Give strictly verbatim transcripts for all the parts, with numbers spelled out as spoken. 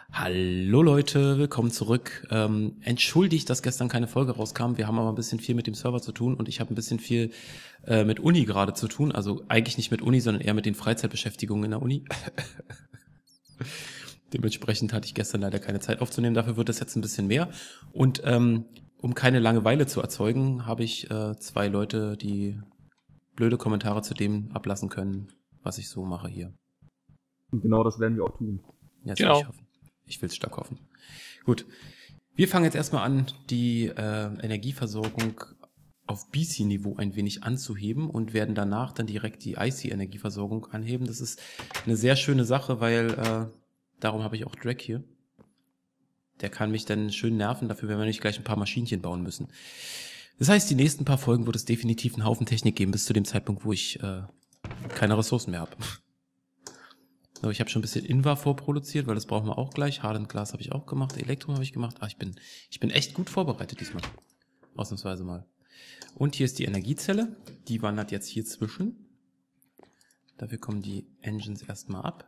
Hallo Leute, willkommen zurück. Ähm, entschuldigt, dass gestern keine Folge rauskam. Wir haben aber ein bisschen viel mit dem Server zu tun und ich habe ein bisschen viel äh, mit Uni gerade zu tun. Also eigentlich nicht mit Uni, sondern eher mit den Freizeitbeschäftigungen in der Uni. Dementsprechend hatte ich gestern leider keine Zeit aufzunehmen. Dafür wird es jetzt ein bisschen mehr. Und ähm, um keine Langeweile zu erzeugen, habe ich äh, zwei Leute, die blöde Kommentare zu dem ablassen können, was ich so mache hier. Und genau das werden wir auch tun. Ja, das Genau. will ich hoffen. Ich will es stark hoffen. Gut, wir fangen jetzt erstmal an, die äh, Energieversorgung auf B C-Niveau ein wenig anzuheben und werden danach dann direkt die I C-Energieversorgung anheben. Das ist eine sehr schöne Sache, weil äh, darum habe ich auch Drake hier. Der kann mich dann schön nerven, dafür werden wir nicht gleich ein paar Maschinchen bauen müssen. Das heißt, die nächsten paar Folgen wird es definitiv einen Haufen Technik geben, bis zu dem Zeitpunkt, wo ich äh, keine Ressourcen mehr habe. So, ich habe schon ein bisschen Invar vorproduziert, weil das brauchen wir auch gleich. Hardened Glas habe ich auch gemacht, Elektrum habe ich gemacht. Ah, ich bin, ich bin echt gut vorbereitet diesmal. Ausnahmsweise mal. Und hier ist die Energiezelle. Die wandert jetzt hier zwischen. Dafür kommen die Engines erstmal ab.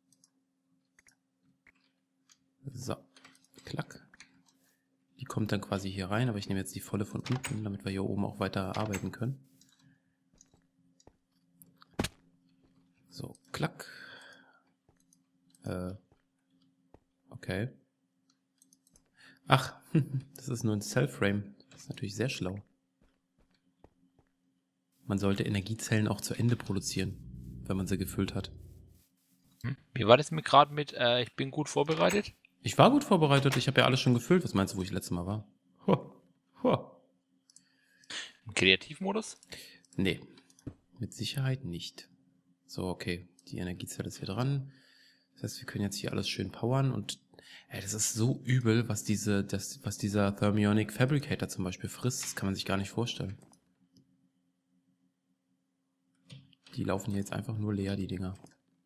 So, klack. Die kommt dann quasi hier rein, aber ich nehme jetzt die volle von unten, damit wir hier oben auch weiter arbeiten können. So, klack. Äh, okay. Ach, das ist nur ein Cell-Frame. Das ist natürlich sehr schlau. Man sollte Energiezellen auch zu Ende produzieren, wenn man sie gefüllt hat. Wie war das mit gerade mit, äh, ich bin gut vorbereitet? Ich war gut vorbereitet, ich habe ja alles schon gefüllt. Was meinst du, wo ich letztes Mal war? Huh. Huh. Im Kreativmodus? Nee, mit Sicherheit nicht. So, okay, die Energiezelle ist hier dran. Das heißt, wir können jetzt hier alles schön powern und ey, das ist so übel, was diese, das, was dieser Thermionic Fabricator zum Beispiel frisst. Das kann man sich gar nicht vorstellen. Die laufen hier jetzt einfach nur leer, die Dinger.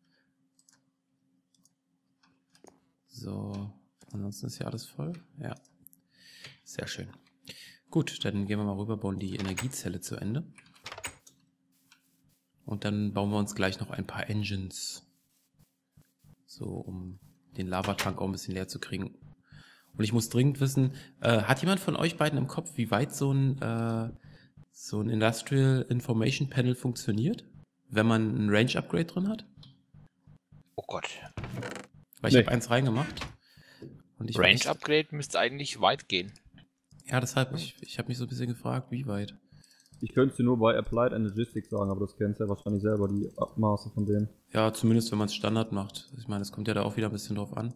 So, ansonsten ist hier alles voll. Ja, sehr schön. Gut, dann gehen wir mal rüber, bauen die Energiezelle zu Ende. Und dann bauen wir uns gleich noch ein paar Engines. So, um den Lavatank auch ein bisschen leer zu kriegen. Und ich muss dringend wissen, äh, hat jemand von euch beiden im Kopf, wie weit so ein, äh, so ein Industrial Information Panel funktioniert? Wenn man ein Range Upgrade drin hat? Oh Gott. Weil ich Nee. habe eins reingemacht. Und ich war Range echt- Upgrade müsste eigentlich weit gehen. Ja, deshalb, ich, ich habe mich so ein bisschen gefragt, wie weit. Ich könnte es dir nur bei Applied Energistics sagen, aber das kennst du ja wahrscheinlich selber, die Abmaße von denen. Ja, zumindest wenn man es Standard macht. Ich meine, es kommt ja da auch wieder ein bisschen drauf an.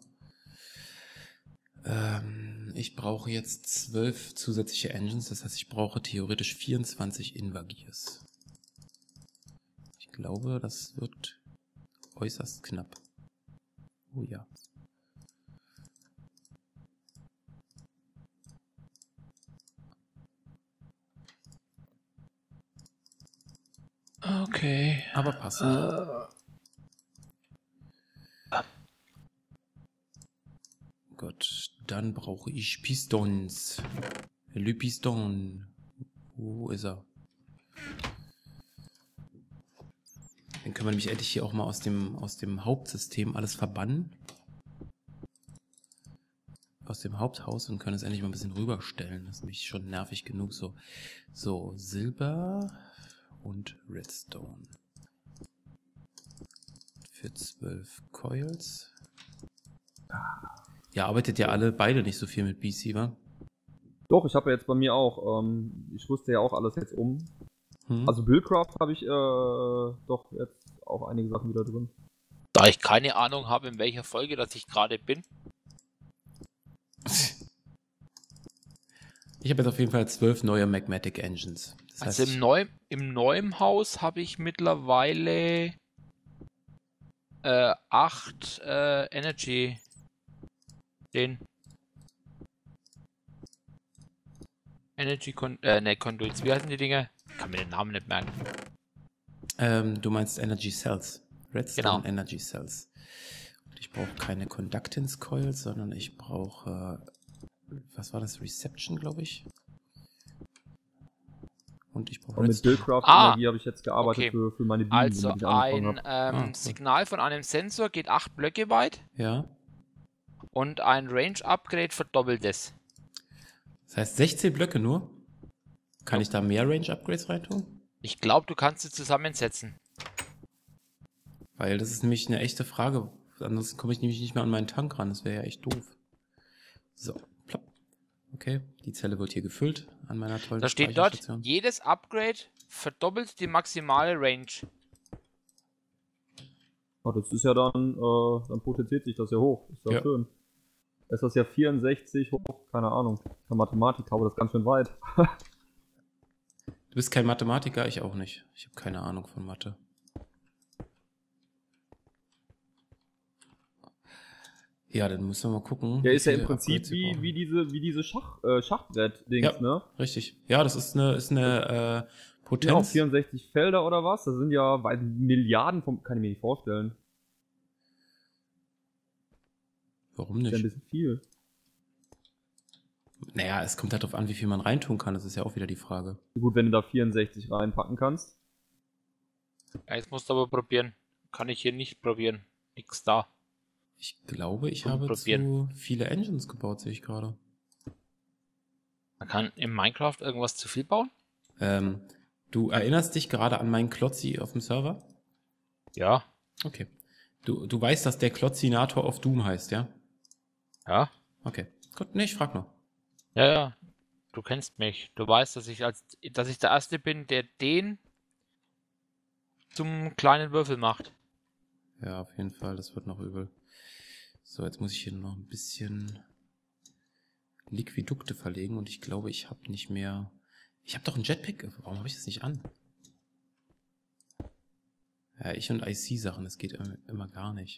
Ähm, ich brauche jetzt zwölf zusätzliche Engines, das heißt, ich brauche theoretisch vierundzwanzig Invagiers. Ich glaube, das wird äußerst knapp. Oh ja. Okay. Aber passend. Gut, dann brauche ich Pistons. Le Piston. Wo ist er? Dann können wir nämlich endlich hier auch mal aus dem, aus dem Hauptsystem alles verbannen. Aus dem Haupthaus und können es endlich mal ein bisschen rüberstellen. Das ist nämlich schon nervig genug so. So, Silber und Redstone. Für zwölf Coils. Ja, arbeitet ja alle beide nicht so viel mit B C, wa? Doch, ich habe ja jetzt bei mir auch, ähm, ich rüste ja auch alles jetzt um. Hm? Also Buildcraft habe ich äh, doch jetzt auch einige Sachen wieder drin. Da ich keine Ahnung habe, in welcher Folge das ich gerade bin. Ich habe jetzt auf jeden Fall zwölf neue Magmatic Engines. Das heißt, Also im, Neu im neuen Haus habe ich mittlerweile äh, acht äh, Energy. Den Energy Con äh, ne, Conduits. Wie heißen die Dinger? Ich kann mir den Namen nicht merken. ähm, du meinst Energy Cells. Redstone Genau. Energy Cells. Und ich brauche keine Conductance Coils, sondern ich brauche, äh, was war das? Reception, glaube ich. Und ich brauche Und mit Redstone. Buildcraft Ah, Energie habe ich jetzt gearbeitet okay. für, für meine Bienen, Also womit ich angefangen ein habe. ähm, Ah, cool. Signal von einem Sensor geht acht Blöcke weit Ja. Und ein Range-Upgrade verdoppelt es. Das heißt sechzehn Blöcke nur? Kann ich da mehr Range-Upgrades reintun? Ich glaube, du kannst sie zusammensetzen. Weil das ist nämlich eine echte Frage. Ansonsten komme ich nämlich nicht mehr an meinen Tank ran. Das wäre ja echt doof. So, plopp. Okay, die Zelle wird hier gefüllt an meiner tollen Da steht dort, Speicherstation. jedes Upgrade verdoppelt die maximale Range. Oh, das ist ja dann, äh, dann potenziert sich das ja hoch. Ist ja, Ja. schön. Ist das ja vierundsechzig hoch, keine Ahnung. Kein Mathematiker, aber das ist ganz schön weit. Du bist kein Mathematiker, ich auch nicht. Ich habe keine Ahnung von Mathe. Ja, dann müssen wir mal gucken. Ja, wie ist ja im viele Prinzip Upgrades wir wie, brauchen. wie diese, wie diese Schach, äh, Schachbrett-Dings, Ja. ne? Richtig. Ja, das ist eine, ist eine äh, Sind auch Potenz. vierundsechzig Felder oder was? Das sind ja weit Milliarden von, kann ich mir nicht vorstellen. Warum Das ist ja ein nicht? bisschen viel. Naja, es kommt halt darauf an, wie viel man reintun kann. Das ist ja auch wieder die Frage. Gut, wenn du da vierundsechzig reinpacken kannst. Ja, jetzt musst du aber probieren. Kann ich hier nicht probieren. Nix da. Ich glaube, ich Und habe probieren. zu viele Engines gebaut, sehe ich gerade. Man kann in Minecraft irgendwas zu viel bauen? Ähm, du erinnerst dich gerade an meinen Klotzi auf dem Server? Ja. Okay. Du, du weißt, dass der Klotzinator of Doom heißt, ja? Ja. Okay. Gut, nee, ich frag nur. Ja, ja. Du kennst mich. Du weißt, dass ich als dass ich der Erste bin, der den zum kleinen Würfel macht. Ja, auf jeden Fall, das wird noch übel. So, jetzt muss ich hier noch ein bisschen Liquidukte verlegen und ich glaube, ich habe nicht mehr... Ich habe doch ein Jetpack. Warum habe ich das nicht an? Ja, ich und I C-Sachen, das geht immer gar nicht.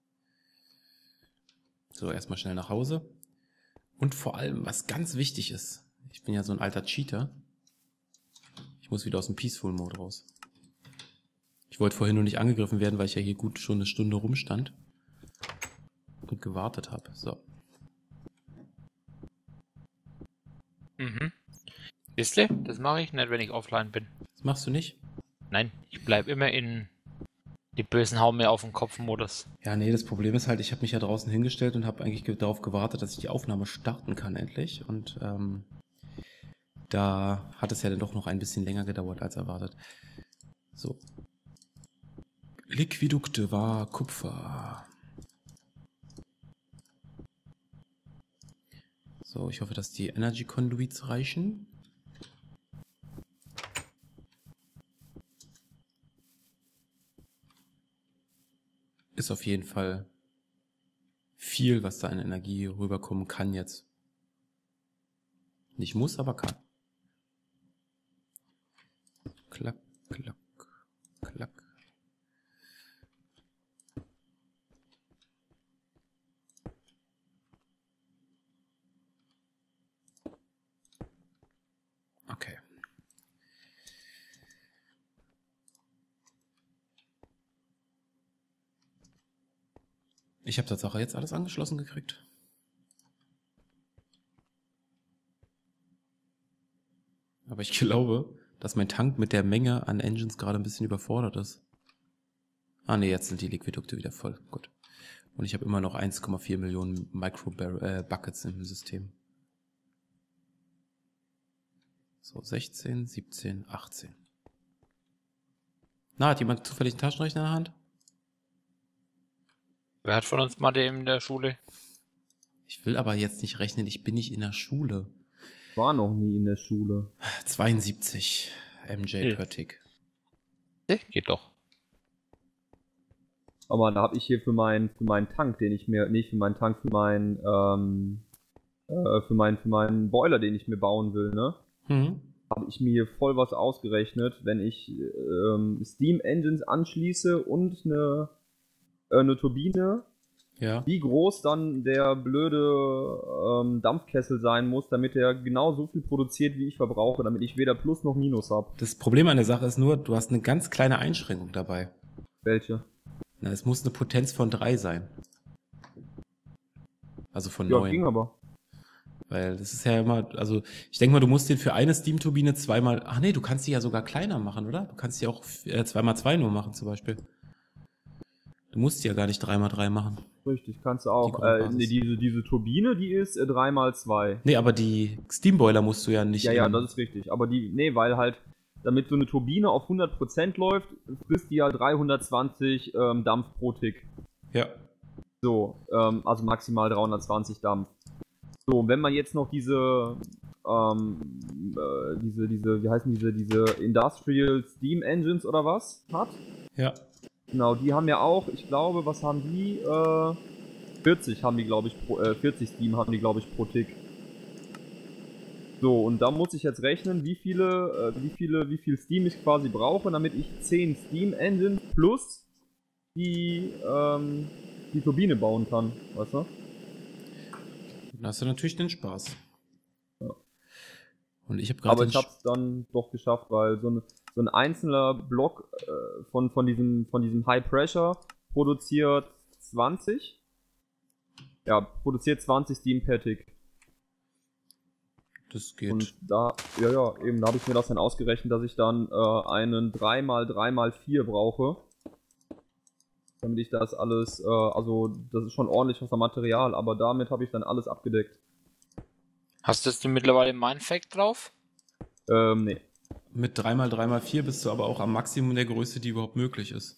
So, erstmal schnell nach Hause. Und vor allem, was ganz wichtig ist, ich bin ja so ein alter Cheater, ich muss wieder aus dem Peaceful-Mode raus. Ich wollte vorhin nur nicht angegriffen werden, weil ich ja hier gut schon eine Stunde rumstand und gewartet habe. So. Mhm. Wisst ihr, das mache ich nicht, wenn ich offline bin. Das machst du nicht? Nein, ich bleibe immer in die Bösen hauen mir auf den Kopf-Modus. Ja, nee, das Problem ist halt, ich habe mich ja draußen hingestellt und habe eigentlich ge- darauf gewartet, dass ich die Aufnahme starten kann endlich. Und ähm, da hat es ja dann doch noch ein bisschen länger gedauert als erwartet. So. Liquidukte war Kupfer. So, ich hoffe, dass die Energy Conduits reichen. Ist auf jeden Fall viel, was da an Energie rüberkommen kann jetzt. Nicht muss, aber kann. Klack, klack, klack. Okay. Ich habe Tatsache jetzt alles angeschlossen gekriegt. Aber ich glaube, dass mein Tank mit der Menge an Engines gerade ein bisschen überfordert ist. Ah ne, jetzt sind die Liquidukte wieder voll. Gut. Und ich habe immer noch eins Komma vier Millionen Micro-Buckets im System. So, sechzehn, siebzehn, achtzehn. Na, hat jemand zufällig einen Taschenrechner in der Hand? Wer hat von uns Mathe in der Schule? Ich will aber jetzt nicht rechnen, ich bin nicht in der Schule. Ich war noch nie in der Schule. zweiundsiebzig M J Hm. per Tick. Ne, geht doch. Aber da habe ich hier für meinen für meinen Tank, den ich mir, nicht für meinen Tank, für meinen, ähm, äh, für meinen, für meinen Boiler, den ich mir bauen will, ne? Mhm. Habe ich mir hier voll was ausgerechnet, wenn ich ähm, Steam Engines anschließe und eine, äh, eine Turbine, Ja. wie groß dann der blöde ähm, Dampfkessel sein muss, damit er genau so viel produziert, wie ich verbrauche, damit ich weder Plus noch Minus habe. Das Problem an der Sache ist nur, du hast eine ganz kleine Einschränkung dabei. Welche? Na, es muss eine Potenz von drei sein. Also von Ja, neun. ging aber. Weil das ist ja immer, also ich denke mal, du musst den für eine Steam-Turbine zweimal, ach nee, du kannst die ja sogar kleiner machen, oder? Du kannst die auch äh, zwei mal zwei nur machen zum Beispiel. Du musst die ja gar nicht drei mal drei machen. Richtig, kannst du auch. Die Äh, Grundbasis. nee, diese, diese Turbine, die ist äh, drei mal zwei. Nee, aber die Steamboiler musst du ja nicht. Ja, ja, in- das ist richtig. Aber die, nee, weil halt, damit so eine Turbine auf hundert Prozent läuft, frisst die ja dreihundertzwanzig ähm, Dampf pro Tick. Ja. So, ähm, also maximal dreihundertzwanzig Dampf. So, wenn man jetzt noch diese, ähm, äh, diese, diese, wie heißen diese, diese Industrial Steam Engines oder was hat, Ja. genau, die haben ja auch, ich glaube, was haben die, äh, vierzig haben die, glaube ich, pro, äh, vierzig Steam haben die, glaube ich, pro Tick. So, und da muss ich jetzt rechnen, wie viele, äh, wie viele, wie viel Steam ich quasi brauche, damit ich zehn Steam Engines plus die, ähm, die Turbine bauen kann, weißt du? Dann hast du natürlich den Spaß. Ja. Und ich habe gerade. Aber den ich hab's dann doch geschafft, weil so ein, so ein einzelner Block äh, von, von, diesem, von diesem High Pressure produziert zwanzig. Ja, produziert zwanzig Steam per Tick. Das geht. Und da, ja, ja, eben, da habe ich mir das dann ausgerechnet, dass ich dann äh, einen drei mal drei mal vier brauche. Damit ich das alles, äh, also, das ist schon ordentlich was am Material, aber damit habe ich dann alles abgedeckt. Hast du jetzt mittlerweile Mindfact drauf? Ähm, nee. Mit drei mal drei mal vier bist du aber auch am Maximum der Größe, die überhaupt möglich ist.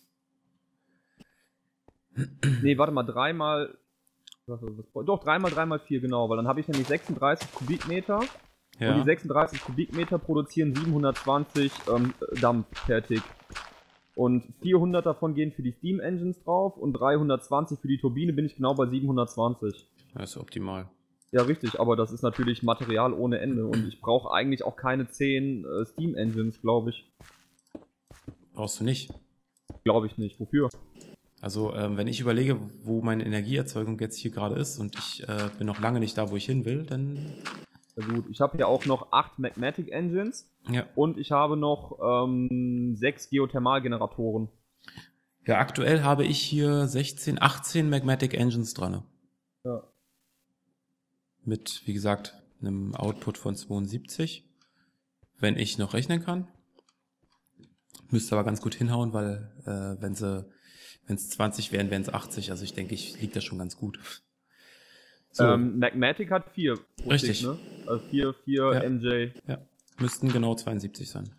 Nee, warte mal, drei mal. Was, was, doch, drei mal drei mal vier, genau, weil dann habe ich nämlich sechsunddreißig Kubikmeter. Ja. Und die sechsunddreißig Kubikmeter produzieren siebenhundertzwanzig ähm, Dampf per Tick. Und vierhundert davon gehen für die Steam Engines drauf und dreihundertzwanzig für die Turbine, bin ich genau bei siebenhundertzwanzig. Das ist optimal. Ja, richtig, aber das ist natürlich Material ohne Ende und ich brauche eigentlich auch keine zehn äh, Steam Engines, glaube ich. Brauchst du nicht. Glaube ich nicht. Wofür? Also, ähm, wenn ich überlege, wo meine Energieerzeugung jetzt hier gerade ist und ich äh, bin noch lange nicht da, wo ich hin will, dann. Ja gut, ich habe ja auch noch acht Magmatic Engines Ja. und ich habe noch ähm, sechs Geothermalgeneratoren. Ja, aktuell habe ich hier sechzehn, achtzehn Magmatic Engines dran. Ja. Mit, wie gesagt, einem Output von zweiundsiebzig. Wenn ich noch rechnen kann. Müsste aber ganz gut hinhauen, weil äh, wenn sie, wenn es zwanzig wären, wären es achtzig. Also ich denke, ich liege da schon ganz gut. So, Ähm, Magmatic hat vier. pro Richtig. Tick, ne? Also vier, vier Ja. M J. ja, müssten genau zweiundsiebzig sein.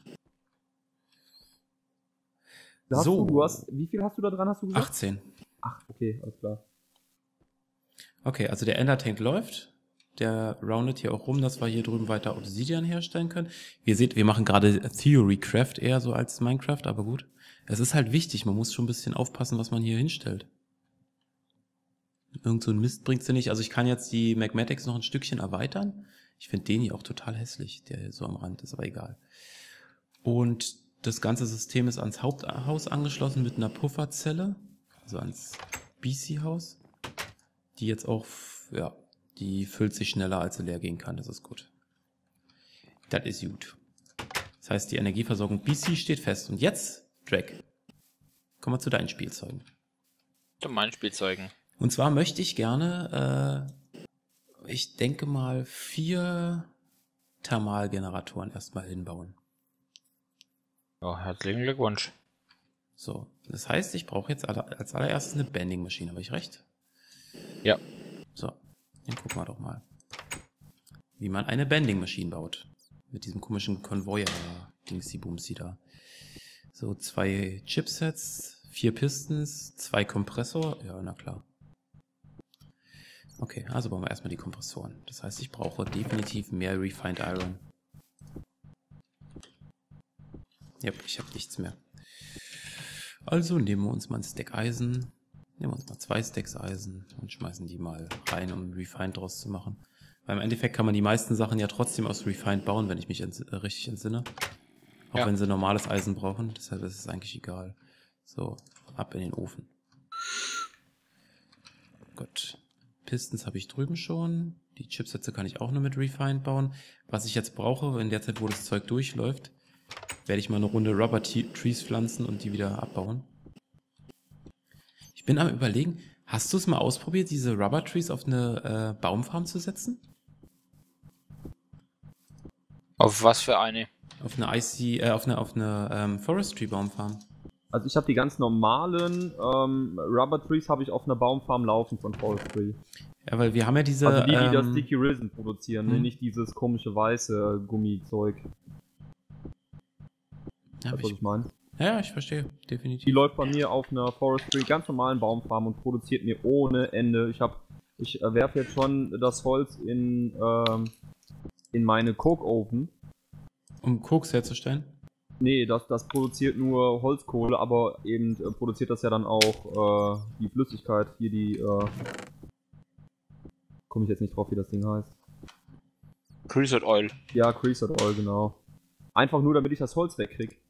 Da hast So. du, du hast, wie viel hast du da dran, hast du gesagt? achtzehn. Ach, okay, alles klar. Okay, also der Ender-Tank läuft. Der roundet hier auch rum, dass wir hier drüben weiter Obsidian herstellen können. Ihr seht, wir machen gerade Theorycraft eher so als Minecraft, aber gut. Es ist halt wichtig, man muss schon ein bisschen aufpassen, was man hier hinstellt. Irgend so ein Mist bringt's dir nicht. Also ich kann jetzt die Magmatics noch ein Stückchen erweitern. Ich finde den hier auch total hässlich, der hier so am Rand ist, aber egal. Und das ganze System ist ans Haupthaus angeschlossen mit einer Pufferzelle, also ans B C-Haus, die jetzt auch, ja, die füllt sich schneller, als sie leer gehen kann. Das ist gut. Das ist gut. Das heißt, die Energieversorgung B C steht fest. Und jetzt, Drag, kommen wir zu deinen Spielzeugen. Zu meinen Spielzeugen. Und zwar möchte ich gerne, äh, ich denke mal, vier Thermalgeneratoren erstmal hinbauen. Ja, herzlichen Glückwunsch. So, das heißt, ich brauche jetzt alle, als allererstes eine Bending-Maschine. Habe ich recht? Ja. So, dann gucken wir doch mal, wie man eine Bending-Maschine baut. Mit diesem komischen Konvoyer-Dingsy-Bumsy da. So, zwei Chipsets, vier Pistons, zwei Kompressor. Ja, na klar. Okay, also bauen wir erstmal die Kompressoren. Das heißt, ich brauche definitiv mehr Refined Iron. Ja, ich habe nichts mehr. Also nehmen wir uns mal ein Stack Eisen. Nehmen wir uns mal zwei Stacks Eisen und schmeißen die mal rein, um Refined draus zu machen. Weil im Endeffekt kann man die meisten Sachen ja trotzdem aus Refined bauen, wenn ich mich ents- äh, richtig entsinne. Auch Ja. wenn sie normales Eisen brauchen. Deshalb ist es eigentlich egal. So, ab in den Ofen. Gut. Pistons habe ich drüben schon. Die Chipsätze kann ich auch nur mit Refined bauen. Was ich jetzt brauche, in der Zeit, wo das Zeug durchläuft, werde ich mal eine Runde Rubber T- Trees pflanzen und die wieder abbauen. Ich bin am Überlegen, hast du es mal ausprobiert, diese Rubber Trees auf eine äh, Baumfarm zu setzen? Auf was für eine? Auf eine I C, äh, auf eine, auf eine ähm, Forestry Baumfarm. Also ich habe die ganz normalen ähm, Rubber Trees habe ich auf einer Baumfarm laufen von Forestry. Ja, weil wir haben ja diese... Also die, die ähm, das Sticky Resin produzieren, ne? hm. Nicht dieses komische weiße Gummizeug. ja, Weißt du, was ich, ich meine? ja, ich verstehe, Die definitiv. läuft bei mir auf einer Forestry ganz normalen Baumfarm und produziert mir ohne Ende. Ich habe, ich äh, werfe jetzt schon das Holz in ähm, in meine Coke Oven. Um Koks herzustellen? Nee, das, das produziert nur Holzkohle, aber eben äh, produziert das ja dann auch äh, die Flüssigkeit, hier die, äh, komme ich jetzt nicht drauf, wie das Ding heißt. Creosote Oil. Ja, Creosote Oil, genau. Einfach nur, damit ich das Holz wegkrieg.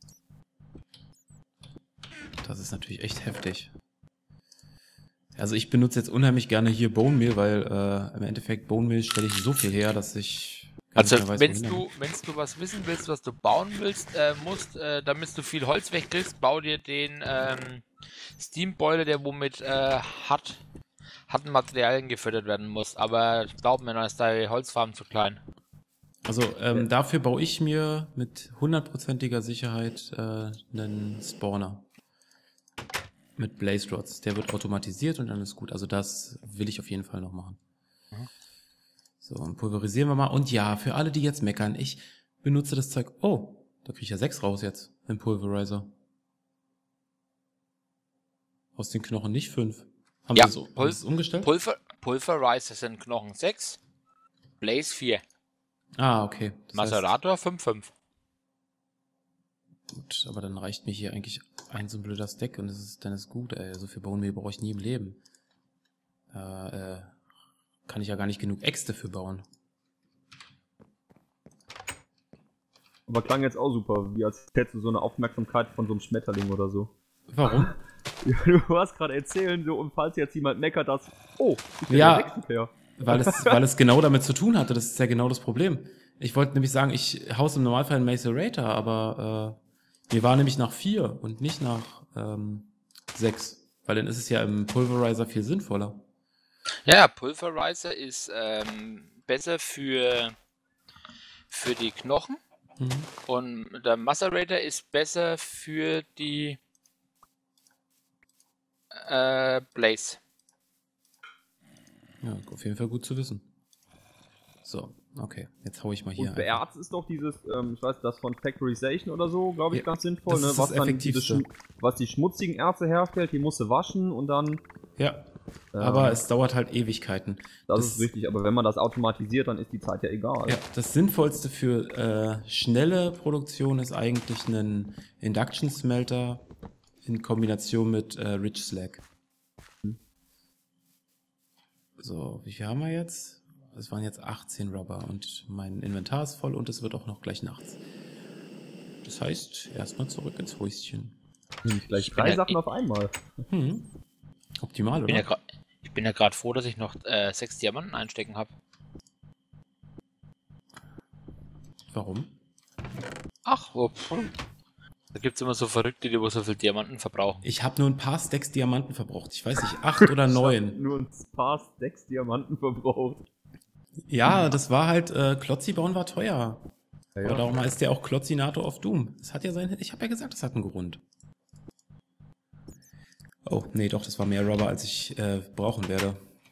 Das ist natürlich echt heftig. Also ich benutze jetzt unheimlich gerne hier Bone Meal, weil äh, im Endeffekt Bone Meal stelle ich so viel her, dass ich gar Also nicht mehr weiß, wenn wohin du, damit. wenn du was wissen willst, was du bauen willst, äh, musst, äh, damit du viel Holz wegkriegst, bau dir den ähm, Steam Boiler, der womit äh, hart, harten Materialien gefüttert werden muss. Aber glaub mir, dann ist deine Holzfarm zu klein. Also ähm, dafür baue ich mir mit hundertprozentiger Sicherheit äh, einen Spawner. Mit Blaze Rods. Der wird automatisiert und dann ist gut. Also das will ich auf jeden Fall noch machen. Mhm. So, und pulverisieren wir mal. Und ja, für alle, die jetzt meckern, ich benutze das Zeug. Oh, da kriege ich ja sechs raus jetzt im Pulverizer. Aus den Knochen nicht fünf. Haben Ja, wir so Pul es umgestellt? Pulver Pulverizer sind Knochen sechs, Blaze vier, Ah, okay. Das Macerator fünf fünf. heißt, gut, aber dann reicht mir hier eigentlich ein so ein blöder Stack und das ist, dann ist gut, ey. So viel Bone Meal brauche ich nie im Leben. Äh, äh, kann ich ja gar nicht genug Äxte für bauen. Aber klang jetzt auch super, wie als hättest du so eine Aufmerksamkeit von so einem Schmetterling oder so. Warum? Ja, du warst gerade erzählen, so, und falls jetzt jemand meckert, dass, oh, ich bin Ja. der Sechste her. Weil es, weil es genau damit zu tun hatte. Das ist ja genau das Problem. Ich wollte nämlich sagen, ich haus im Normalfall einen Macerator, aber äh, mir war nämlich nach vier und nicht nach ähm, sechs. Weil dann ist es ja im Pulverizer viel sinnvoller. Ja, Pulverizer ist ähm, besser für, für die Knochen Mhm. und der Macerator ist besser für die äh, Blaze. Ja, auf jeden Fall gut zu wissen. So, okay. Jetzt hau ich mal hier Und für einfach. Erz ist doch dieses, ähm, ich weiß, das von Factorization oder so, glaube ich, Ja, ganz sinnvoll, das ne? ist Was das dann Effektivste. diese Schm- was die schmutzigen Erze herstellt, die musst du waschen und dann. Ja, ähm, aber es dauert halt Ewigkeiten. Das, das- ist richtig, aber wenn man das automatisiert, dann ist die Zeit ja egal. Ja, das Sinnvollste für äh, schnelle Produktion ist eigentlich ein Induction Smelter in Kombination mit äh, Rich Slag. So, wie viel haben wir jetzt? Es waren jetzt achtzehn Rubber und mein Inventar ist voll und es wird auch noch gleich nachts. Das heißt, erstmal zurück ins Häuschen. Nämlich gleich Ich bin drei ja- Sachen auf einmal. Hm. Optimal, Ich bin ja oder? gra- ich bin ja gerade froh, dass ich noch äh, sechs Diamanten einstecken habe. Warum? Ach, oh, pff. Da gibt es immer so Verrückte, die wo so viel Diamanten verbrauchen. Ich habe nur ein paar Stacks Diamanten verbraucht. Ich weiß nicht, acht oder neun. Nur ein paar Stacks Diamanten verbraucht. Ja, das war halt, äh, Klotzi bauen war teuer. Ja, Aber ja. darum heißt der auch Klotzinator of Doom. Das hat ja sein, ich habe ja gesagt, das hat einen Grund. Oh, nee, doch, das war mehr Rubber, als ich äh, brauchen werde.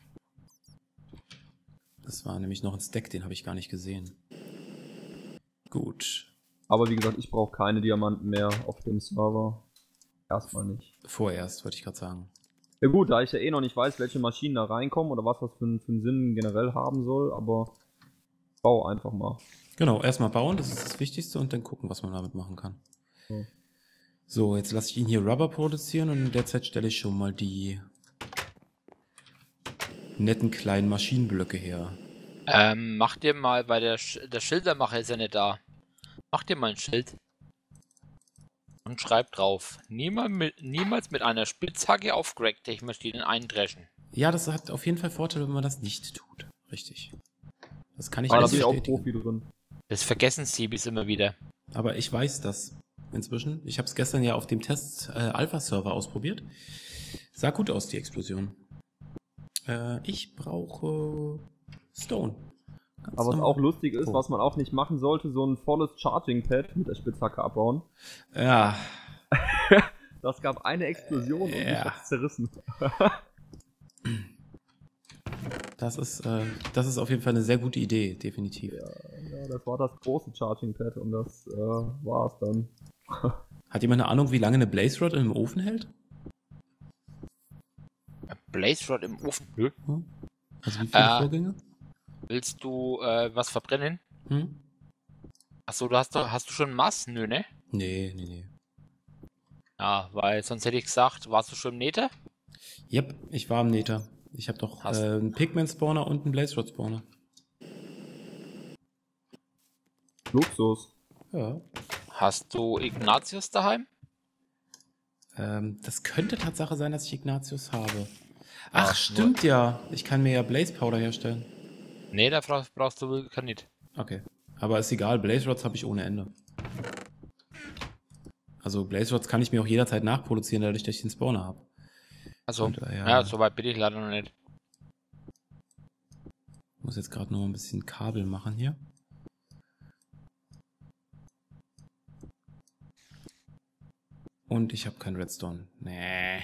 Das war nämlich noch ein Stack, den habe ich gar nicht gesehen. Gut, Aber wie gesagt, ich brauche keine Diamanten mehr auf dem Server. Erstmal nicht. vorerst, wollte ich gerade sagen. Ja gut, da ich ja eh noch nicht weiß, welche Maschinen da reinkommen oder was das für, einen- für einen Sinn generell haben soll, aber bau einfach mal. Genau, erstmal bauen, das ist das Wichtigste, und dann gucken, was man damit machen kann. So. So, jetzt lasse ich ihn hier Rubber produzieren und in der Zeit stelle ich schon mal die netten kleinen Maschinenblöcke her. Ähm, mach dir mal, weil der, Sch der Schildermacher ist ja nicht da. Mach dir mal ein Schild. Und schreib drauf. Niemals mit, niemals mit einer Spitzhacke auf Crack-Tech-Maschinen eindreschen. Ja, das hat auf jeden Fall Vorteile, wenn man das nicht tut. Richtig. Das kann ich Aber da alles bin ich auch bestätigen. Profi drin. Das vergessen sie bis immer wieder. Aber ich weiß das inzwischen. Ich habe es gestern ja auf dem Test äh, Alpha-Server ausprobiert. Sah gut aus, die Explosion. Äh, ich brauche Stone. Ganz Aber was normal. auch lustig ist, Oh. was man auch nicht machen sollte, so ein volles Charging Pad mit der Spitzhacke abbauen. Ja, Das Das gab eine Explosion und Ja. mich hat's zerrissen. Das ist, äh, das ist auf jeden Fall eine sehr gute Idee, definitiv. Ja, ja, das war das große Charging Pad und das äh, war's dann. Hat jemand eine Ahnung, wie lange eine Blaze Rod im Ofen hält? Blaze Rod im Ofen. Nö. Also wie viele Äh. Vorgänge? Willst du äh, was verbrennen? Hm? Achso, du hast doch, hast du schon Mass? Nö, ne? Nee, nee, nee. Ja, weil sonst hätte ich gesagt, warst du schon im Nether? Yep, ich war am Nether. Ich habe doch Hast- äh, einen Pigment-Spawner und einen Blaze Rod Spawner. Luxus. Ja. Hast du Ignatius daheim? Ähm, das könnte Tatsache sein, dass ich Ignatius habe. Ach, Ach, stimmt ja. Ich kann mir ja Blaze Powder herstellen. Ne, da brauchst, brauchst du Vulkanit. Okay. Aber ist egal, Blaze Rods habe ich ohne Ende. Also Blaze Rods kann ich mir auch jederzeit nachproduzieren, dadurch, dass ich den Spawner habe. Also, Und, äh, ja, soweit bin ich leider noch nicht. Ich muss jetzt gerade noch ein bisschen Kabel machen hier. Und ich habe kein Redstone. Nee.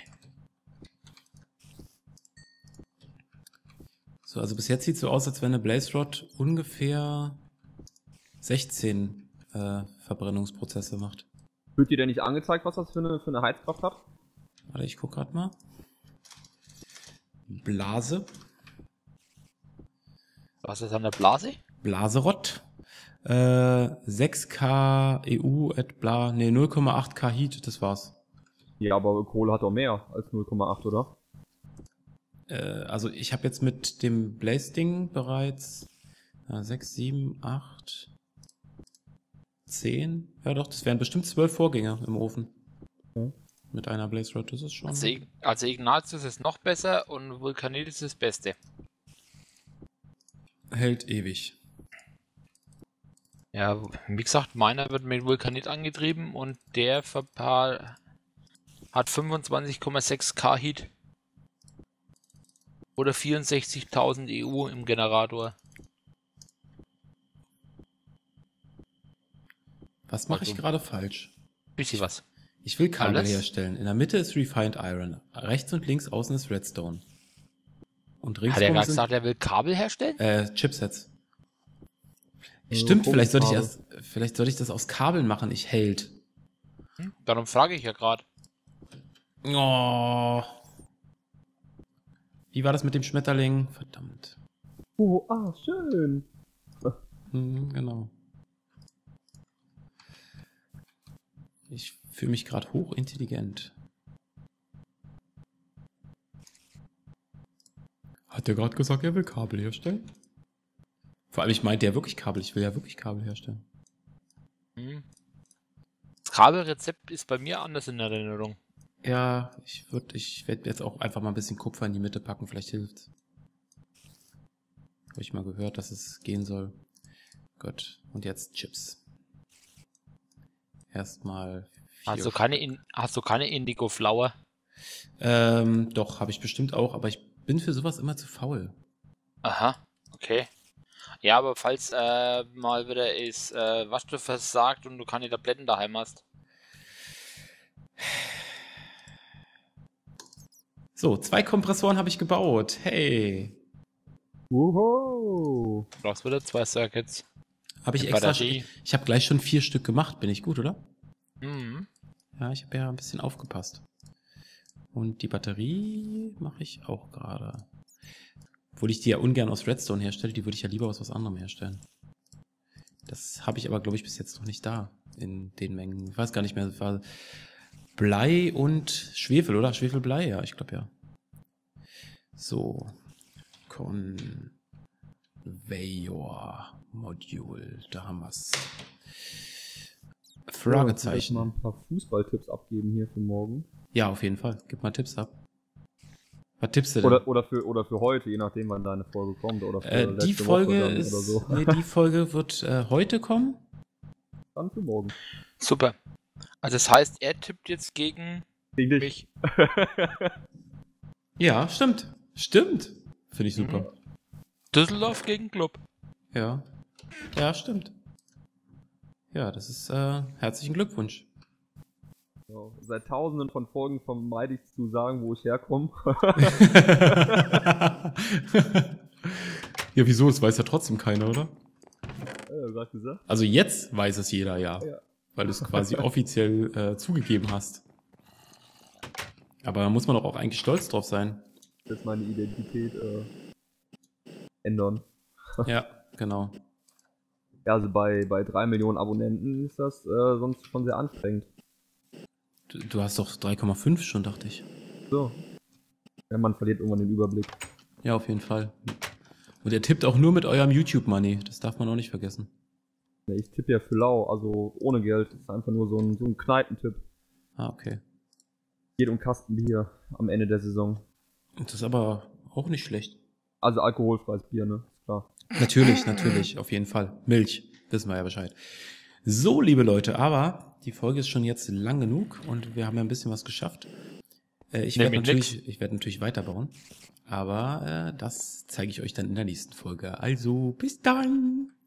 So, also bis jetzt sieht es so aus, als wenn eine Blaze Rod ungefähr sechzehn äh, Verbrennungsprozesse macht. Wird dir denn nicht angezeigt, was das für eine, für eine Heizkraft hat? Warte, ich guck gerade mal. Blase. Was ist an der Blase? Blaserot. Äh, sechs K E U et bla. Ne, null Komma acht K Heat, das war's. Ja, aber Kohle hat doch mehr als null Komma acht, oder? Äh, also ich habe jetzt mit dem Blaze-Ding bereits äh, sechs, sieben, acht, zehn. Ja doch, das wären bestimmt zwölf Vorgänge im Ofen. Hm. Mit einer Blaze Rod, das ist schon... Also, Ig- also Ignatius ist noch besser und Vulkanit ist das Beste. Hält ewig. Ja, wie gesagt, meiner wird mit Vulkanit angetrieben und der verpa- hat fünfundzwanzig Komma sechs K Heat. Oder vierundsechzigtausend E U im Generator. Was mache ich Also- gerade falsch? Bisschen was. Ich will Kabel Alles? herstellen. In der Mitte ist Refined Iron. Rechts und links außen ist Redstone. Und Hat er ringsrum gerade sind gesagt, er will Kabel herstellen? äh, Chipsets. Ja, Stimmt, vielleicht sollte ich Kabel. erst, vielleicht sollte ich das aus Kabeln machen. Ich hält. Hm? Darum frage ich ja gerade. Oh. Wie war das mit dem Schmetterling? Verdammt. Oh, ah, schön. Hm, genau. Ich fühle mich gerade hochintelligent. Hat der gerade gesagt, er will Kabel herstellen? Vor allem, ich meinte ja wirklich Kabel. Ich will ja wirklich Kabel herstellen. Hm. Das Kabelrezept ist bei mir anders in Erinnerung. Ja, ich würde, ich werde jetzt auch einfach mal ein bisschen Kupfer in die Mitte packen. Vielleicht hilft's. Habe ich mal gehört, dass es gehen soll. Gut. Und jetzt Chips. Erstmal. vier Hast du keine, in hast du keine Indigo Flower? Ähm, doch, habe ich bestimmt auch, aber ich bin für sowas immer zu faul. Aha, okay. Ja, aber falls äh, mal wieder ist äh, Waschstoff versagt und du keine Tabletten daheim hast. So, zwei Kompressoren habe ich gebaut. Hey. Wuhu. Du brauchst wieder zwei Circuits. Habe ich Mit extra. Batterie. Ich, ich habe gleich schon vier Stück gemacht. Bin ich gut, oder? Mhm. Ja, ich habe ja ein bisschen aufgepasst. Und die Batterie mache ich auch gerade. Obwohl ich die ja ungern aus Redstone herstelle, die würde ich ja lieber aus was anderem herstellen. Das habe ich aber, glaube ich, bis jetzt noch nicht da. In den Mengen. Ich weiß gar nicht mehr. Es war Blei und Schwefel, oder? Schwefelblei, ja, ich glaube ja. So. Conveyor Module. Da haben wir's. Fragezeichen. Ja, mal ein paar Fußballtipps abgeben hier für morgen. Ja, auf jeden Fall. Gib mal Tipps ab. Was tippst du denn? Oder, oder, für, oder für heute, je nachdem, wann deine Folge kommt. Oder für äh, die letzte Folge Woche dann ist. Oder so. Nee, die Folge wird äh, heute kommen. Dann für morgen. Super. Also das heißt, er tippt jetzt gegen Gegen dich. mich. Ja, stimmt. Stimmt. Finde ich super. Mhm. Düsseldorf gegen Club. Ja. Ja, stimmt. Ja, das ist äh, herzlichen Glückwunsch. So, seit tausenden von Folgen vermeide ich zu sagen, wo ich herkomme. Ja, wieso? Es weiß ja trotzdem keiner, oder? Ja, sag gesagt. Also jetzt weiß es jeder, ja. Ja. Weil du es quasi offiziell äh, zugegeben hast. Aber da muss man doch auch eigentlich stolz drauf sein. Jetzt meine Identität äh, ändern. Ja, genau. Ja, also bei, bei drei Millionen Abonnenten ist das äh, sonst schon sehr anstrengend. Du, du hast doch drei Komma fünf schon, dachte ich. So. Ja, man verliert irgendwann den Überblick. Ja, auf jeden Fall. Und er tippt auch nur mit eurem YouTube-Money. Das darf man auch nicht vergessen. Ja, ich tippe ja für lau, also ohne Geld. Das ist einfach nur so ein, so ein Kneipentipp. Ah, okay. Geht um Kastenbier am Ende der Saison. Das ist aber auch nicht schlecht. Also alkoholfreies Bier, ne? Klar. Natürlich, natürlich, auf jeden Fall. Milch, wissen wir ja Bescheid. So, liebe Leute, aber die Folge ist schon jetzt lang genug und wir haben ja ein bisschen was geschafft. Äh, ich werde natürlich, ich werde natürlich weiterbauen, aber äh, das zeige ich euch dann in der nächsten Folge. Also, bis dann!